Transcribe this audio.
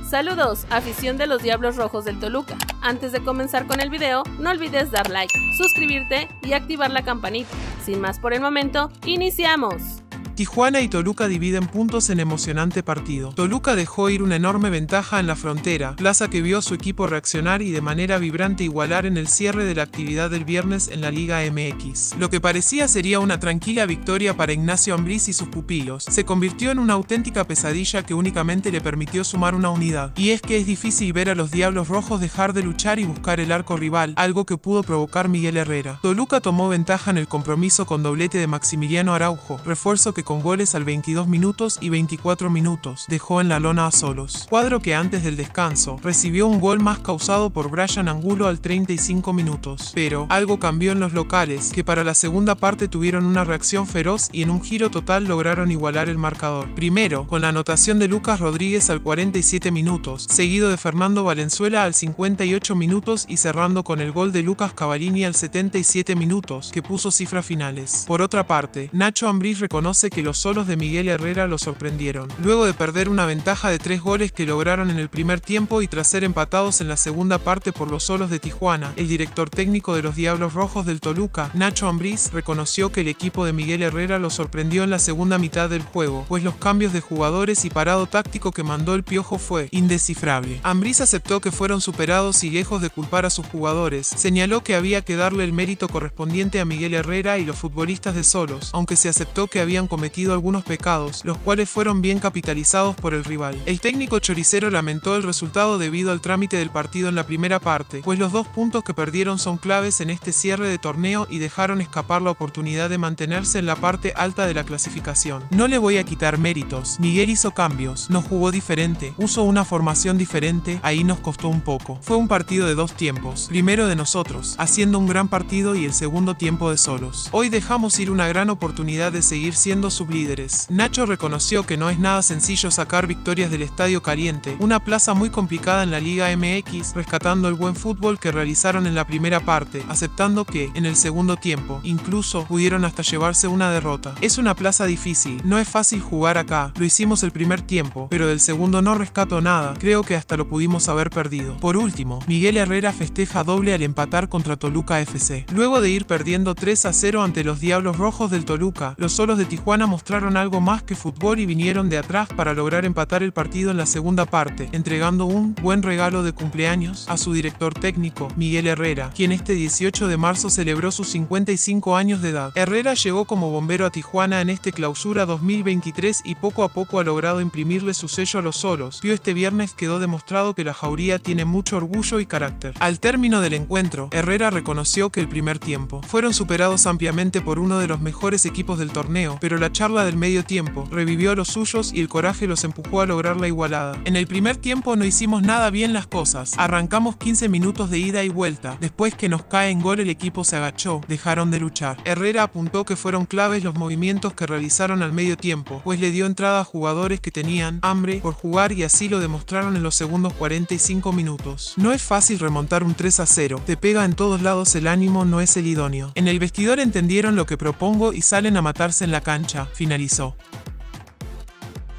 Saludos, afición de los Diablos Rojos del Toluca. Antes de comenzar con el video, no olvides dar like, suscribirte y activar la campanita. Sin más por el momento, ¡iniciamos! Tijuana y Toluca dividen puntos en emocionante partido. Toluca dejó ir una enorme ventaja en la Frontera, plaza que vio a su equipo reaccionar y de manera vibrante igualar en el cierre de la actividad del viernes en la Liga MX. Lo que parecía sería una tranquila victoria para Ignacio Ambriz y sus pupilos, se convirtió en una auténtica pesadilla que únicamente le permitió sumar una unidad. Y es que es difícil ver a los Diablos Rojos dejar de luchar y buscar el arco rival, algo que pudo provocar Miguel Herrera. Toluca tomó ventaja en el compromiso con doblete de Maximiliano Araujo, refuerzo que con goles al 22 minutos y 24 minutos, dejó en la lona a Solos. Cuadro que antes del descanso, recibió un gol más causado por Brian Angulo al 35 minutos. Pero, algo cambió en los locales, que para la segunda parte tuvieron una reacción feroz y en un giro total lograron igualar el marcador. Primero, con la anotación de Lucas Rodríguez al 47 minutos, seguido de Fernando Valenzuela al 58 minutos y cerrando con el gol de Lucas Cavallini al 77 minutos, que puso cifras finales. Por otra parte, Nacho Ambriz reconoce que los solos de Miguel Herrera lo sorprendieron. Luego de perder una ventaja de 3 goles que lograron en el primer tiempo y tras ser empatados en la segunda parte por los solos de Tijuana, el director técnico de los Diablos Rojos del Toluca, Nacho Ambriz, reconoció que el equipo de Miguel Herrera lo sorprendió en la segunda mitad del juego, pues los cambios de jugadores y parado táctico que mandó el Piojo fue indescifrable. Ambriz aceptó que fueron superados y lejos de culpar a sus jugadores, señaló que había que darle el mérito correspondiente a Miguel Herrera y los futbolistas de Solos, aunque se aceptó que habían cometido algunos pecados, los cuales fueron bien capitalizados por el rival. El técnico choricero lamentó el resultado debido al trámite del partido en la primera parte, pues los 2 puntos que perdieron son claves en este cierre de torneo y dejaron escapar la oportunidad de mantenerse en la parte alta de la clasificación. No le voy a quitar méritos, Miguel hizo cambios, nos jugó diferente, usó una formación diferente, ahí nos costó un poco. Fue un partido de 2 tiempos, primero de nosotros, haciendo un gran partido y el segundo tiempo de Solos. Hoy dejamos ir una gran oportunidad de seguir siendo sublíderes. Nacho reconoció que no es nada sencillo sacar victorias del Estadio Caliente, una plaza muy complicada en la Liga MX, rescatando el buen fútbol que realizaron en la primera parte, aceptando que, en el segundo tiempo, incluso pudieron hasta llevarse una derrota. Es una plaza difícil, no es fácil jugar acá, lo hicimos el primer tiempo, pero del segundo no rescato nada, creo que hasta lo pudimos haber perdido. Por último, Miguel Herrera festeja doble al empatar contra Toluca FC. Luego de ir perdiendo 3-0 ante los Diablos Rojos del Toluca, los solos de Tijuana mostraron algo más que fútbol y vinieron de atrás para lograr empatar el partido en la segunda parte, entregando un buen regalo de cumpleaños a su director técnico, Miguel Herrera, quien este 18 de marzo celebró sus 55 años de edad. Herrera llegó como bombero a Tijuana en este clausura 2023 y poco a poco ha logrado imprimirle su sello a los solos. Este viernes quedó demostrado que la Jauría tiene mucho orgullo y carácter. Al término del encuentro, Herrera reconoció que el primer tiempo fueron superados ampliamente por uno de los mejores equipos del torneo, pero la charla del medio tiempo revivió a los suyos y el coraje los empujó a lograr la igualada. En el primer tiempo no hicimos nada bien las cosas, arrancamos 15 minutos de ida y vuelta, después que nos cae en gol el equipo se agachó, dejaron de luchar. Herrera apuntó que fueron claves los movimientos que realizaron al medio tiempo, pues le dio entrada a jugadores que tenían hambre por jugar y así lo demostraron en los segundos 45 minutos. No es fácil remontar un 3-0, te pega en todos lados, el ánimo no es el idóneo. En el vestidor entendieron lo que propongo y salen a matarse en la cancha, finalizó.